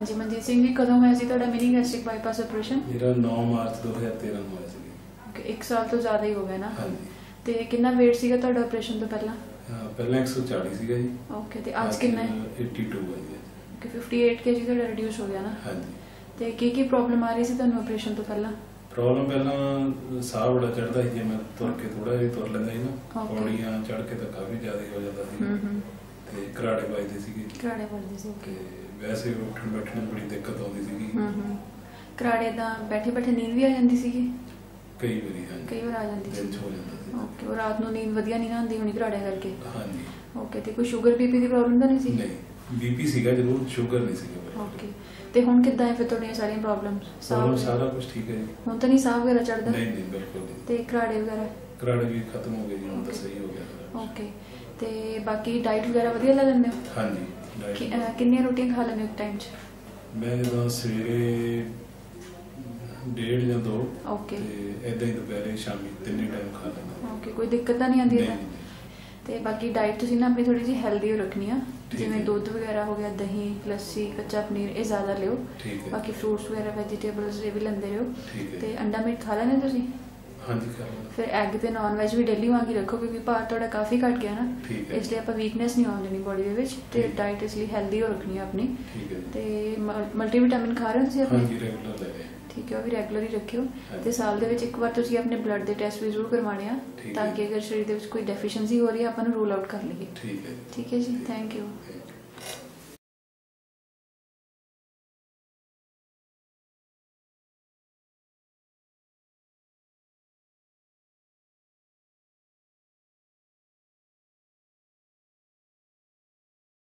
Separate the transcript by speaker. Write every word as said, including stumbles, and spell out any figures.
Speaker 1: जी मनजीत सिंह जी कदों होया सी तुहाडा मिनी गैस्ट्रिक बाईपास ऑपरेशन?
Speaker 2: मेरा नौ मार्च दो हज़ार तेरह में होया सी।
Speaker 1: ओके एक साल तो ज़्यादा ही हो गया ना।
Speaker 2: हाँ जी।
Speaker 1: ते कितना वेट सीगा तुहाडा ऑपरेशन तो पहला?
Speaker 2: पहला एक सौ चालीस सीगा जी।
Speaker 1: ओके ते आज कितना है?
Speaker 2: बयासी है जी।
Speaker 1: ओके अट्ठावन केजी तुहाडा रिड्यूस हो गया ना।
Speaker 2: हाँ जी।
Speaker 1: ते की की प्रॉब्लम आ रही सी तुहानू ऑपरेशन तो पहला?
Speaker 2: प्रॉब्लम पहला साह बड़ा चढ़ता सी, मैं तुर के थोड़ा जिहा तुर लैंदा सी ना, पौड़ियां चढ़ के तो काफी ज्यादा हो जाता सी ते घराड़े वजदे सीगे।
Speaker 1: घराड़े वजदे सी ओके।
Speaker 2: वैसे उठण बैठण में बड़ी दिक्कत आउंदी सीगी।
Speaker 1: हम्म घराड़े दा बैठे बैठे नींद भी आ जांदी सीगी?
Speaker 2: कई बारी हाँ
Speaker 1: कई बार आ जांदी सी।
Speaker 2: हो जांदा सी।
Speaker 1: ओके और रात नू नींद वधिया नहीं ना आंदी होनी घराड़े करके?
Speaker 2: हाँ जी।
Speaker 1: ओके ते कोई शुगर बीपी दी प्रॉब्लम तो नहीं सी?
Speaker 2: नहीं बीपी सीगा जरूर, शुगर नहीं सीगा।
Speaker 1: ओके ते हुण किद्दां है फिर तुहाडियां सारियां प्रॉब्लम्स?
Speaker 2: प्रॉब्लम सारा कुछ ठीक है जी।
Speaker 1: हुण तो नहीं साह वगैरह चढ़दा?
Speaker 2: नहीं नहीं बिल्कुल नहीं।
Speaker 1: ते घराड़े वगैरह?
Speaker 2: घराड़े भी खत्म हो गए जी, हुण तो सही हो गया।
Speaker 1: ओके ते बाकी डाइट वगैरह वधिया ले लैंदे हो?
Speaker 2: हाँ जी डाइट
Speaker 1: किन्नियां रोटियां खा लैंदे हो एक टाइम च?
Speaker 2: मैं ਜਦੋਂ ਸਵੇਰੇ डेढ़ ਜਾਂ दो
Speaker 1: ओके
Speaker 2: ਤੇ ਇਦਾਂ ਹੀ ਦੁਪਹਿਰੇ ਸ਼ਾਮੀ ਤਿੰਨੇ ਟਾਈਮ ਖਾ ਲੈਂਦਾ।
Speaker 1: ओके कोई दिक्कत ਤਾਂ ਨਹੀਂ ਆਂਦੀ
Speaker 2: नहीं,
Speaker 1: ਇਹਦਾ?
Speaker 2: नहीं।
Speaker 1: ਤੇ ਬਾਕੀ ਡਾਈਟ ਤੁਸੀਂ ਨਾ ਆਪਣੀ ਥੋੜੀ ਜਿਹੀ ਹੈਲਦੀ ਰੱਖਣੀ ਆ,
Speaker 2: ਠੀਕ
Speaker 1: ਜਿਵੇਂ
Speaker 2: ਹੈ।
Speaker 1: ਦੁੱਧ ਵਗੈਰਾ ਹੋ ਗਿਆ, ਦਹੀਂ, ਲੱਸੀ, ਕੱਚਾ ਪਨੀਰ ਇਹ ਜ਼ਿਆਦਾ ਲਿਓ।
Speaker 2: ठीक है
Speaker 1: ਬਾਕੀ ਫਰੂਟਸ ਵਗੈਰਾ ਵੈਜੀਟੇਬਲਸ ਇਹ ਵੀ ਲੈਂਦੇ ਰਹੋ।
Speaker 2: ठीक है
Speaker 1: ਤੇ ਅੰਡਾ ਮੀਟ ਖਾ ਲੈਂਦੇ ਤੁਸੀਂ?
Speaker 2: हाँ जी खा लेंदा।
Speaker 1: ਫਿਰ ਐਗ ਤੇ ਨਾਨ ਵੈਜ ਵੀ ਡੇਲੀ ਵਾਂਗ ਹੀ ਰੱਖੋ, ਕਿਉਂਕਿ ਭਾਰ ਤੁਹਾਡਾ ਕਾਫੀ ਘਟ ਗਿਆ ਨਾ,
Speaker 2: ठीक है
Speaker 1: ਇਸ ਲਈ ਆਪਾਂ ਵੀਕਨੈਸ ਨਹੀਂ ਆਉਣ ਦੇਣੀ ਬੋਡੀ ਦੇ ਵਿੱਚ। ਤੇ
Speaker 2: ਠੀਕ।
Speaker 1: ਡਾਈਟ ਇਸ ਲਈ ਹੈਲਦੀ ਹੋ ਰੱਖਣੀ ਆ ਆਪਣੀ।
Speaker 2: ठीक है
Speaker 1: ਤੇ ਮਲਟੀਵਿਟਾਮਿਨ ਖਾ ਰਹੇ ਹੋ ਤੁਸੀਂ
Speaker 2: हाँ
Speaker 1: ਆਪਣੇ?
Speaker 2: जी रेगुलर ले रहे हैं।
Speaker 1: ਠੀਕ ਹੈ ਉਹ ਵੀ ਰੈਗੂਲਰ ਹੀ ਰੱਖਿਓ।
Speaker 2: ਹਾਂਜੀ।
Speaker 1: ਤੇ ਸਾਲ ਦੇ ਵਿੱਚ ਇੱਕ ਵਾਰ ਤੁਸੀਂ ਆਪਣੇ ਬਲੱਡ ਦੇ ਟੈਸਟ ਵੀ ਜ਼ਰੂਰ ਕਰਵਾਉਣੇ ਆ,
Speaker 2: ਠੀਕ
Speaker 1: ਤਾਂ
Speaker 2: ਹੈ।
Speaker 1: ਕਿ ਅਗਰ ਸਰੀਰ ਦੇ ਵਿੱਚ ਕੋਈ ਡੈਫੀਸ਼ੀਐਂਸੀ ਹੋ ਰਹੀ ਹੈ ਆਪਾਂ ਨੂੰ ਰੂਲ ਆਊਟ ਕਰ ਲਈਏ।
Speaker 2: ठीक है
Speaker 1: ਠੀਕ ਹੈ ਜੀ, ਥੈਂਕ ਯੂ।
Speaker 2: Thank you।